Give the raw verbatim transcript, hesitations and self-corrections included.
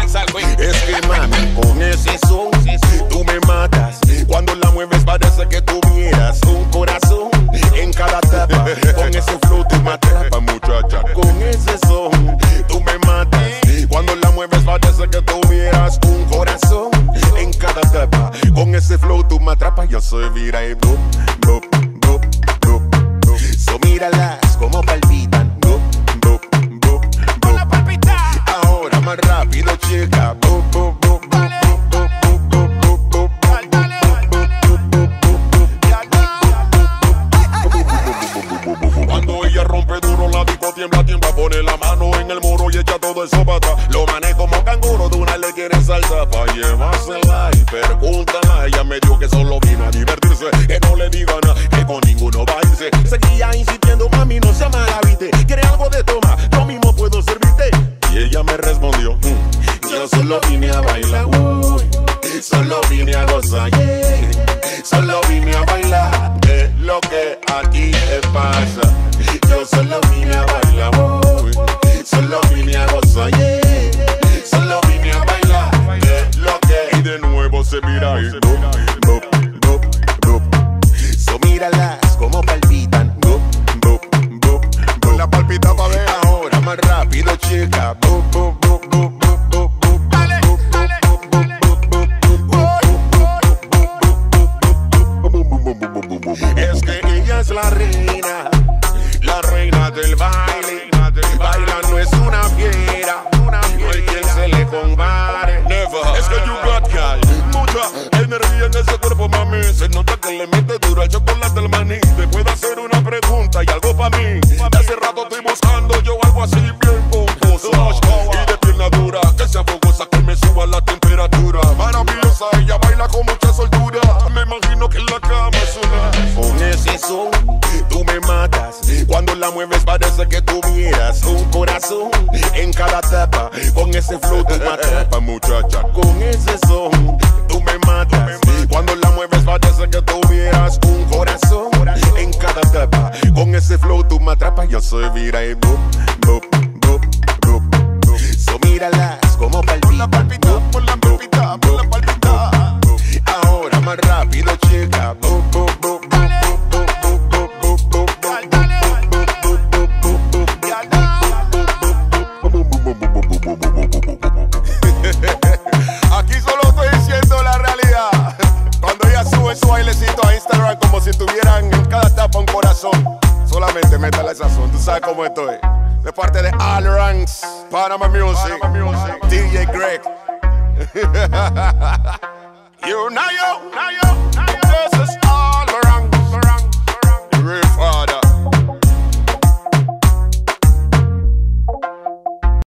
Es que mami, con ese son, tú me matas. Cuando la mueves parece que tuvieras un corazón en cada tapa. Con ese flow tú me atrapas, muchacha. Con ese son, tú me matas. Cuando la mueves parece que tuvieras un corazón en cada tapa. Con ese flow tú me atrapas, yo soy vira y boop, boop, boop, boop, boop. So míralas como palpitan, boop, boop, boop, boop. Ahora más rápido, chica, boop, boop, boop, boop, boop, boop, boop, boop, boop. Cuando ella rompe duro la disco tiembla, tiembla, pone la mano en el muro y echa todo eso para atrás. Lo manejo como canguro, de una le quiere salsa pa' llevársela y pregúntala. Ella me dijo que solo vino a divertirse, que no le diga nada, que con ninguno va a irse. Seguía insistiendo, mami, no sea mala, viste. ¿Quiere algo de toma? Yo mismo puedo servirte. Y ella me respondió, mm, yo solo vine a bailar, uy, solo vine a gozar, yeah. Solo vine a bailar, es lo que aquí te pasa. Yo solo vine a bailar, uy, solo vine a gozar, yeah. Solo vine a bailar, es lo que. Y de nuevo se mira y boop, boop, boop, boop. So míralas como palpitan, boop, boop, boop, boop. La palpita pa' ver ahora más rápido, chica, boop, boop, boop, boop, boop, boop, boop. Es que ella es la reina, la reina del baile. Bailar no es una fiera, no hay quien se le compare. Never. Es que you got girl, mucha energía en ese cuerpo, mami. Se nota que le mete duro al chocolate al maní. Te puedo hacer una pregunta y algo pa' mí. De hace rato estoy buscando yo algo así bien pomposo y de pierna dura, que sea fogosa, que me suba la temperatura. Maravillosa, ella baila con mucha soltura. Me imagino que en la cama es una. Con ese son, tú me matas. Cuando la mueves parece que tuvieras un corazón en cada tapa. Con ese flow tú me atrapas, muchacha. Con ese son, tú me matas. Cuando la mueves parece que tuvieras un corazón en cada tapa. Con ese flow tú me atrapas, yo soy vira y boop, boop, boop, boop, boop. So míralas como palpitan, por la palpita, por la palpita. Ahora más rápido, chica, boop, boop, boop, boop, boop, boop, boop, boop, boop, boop. Aquí solo estoy diciendo la realidad. Cuando ella sube su bailecito a Instagram como si tuvieran en cada tapa un corazón, solamente métale esa son, tú sabes cómo estoy. De parte de All Ranks, Panama Music, D J Greg. United.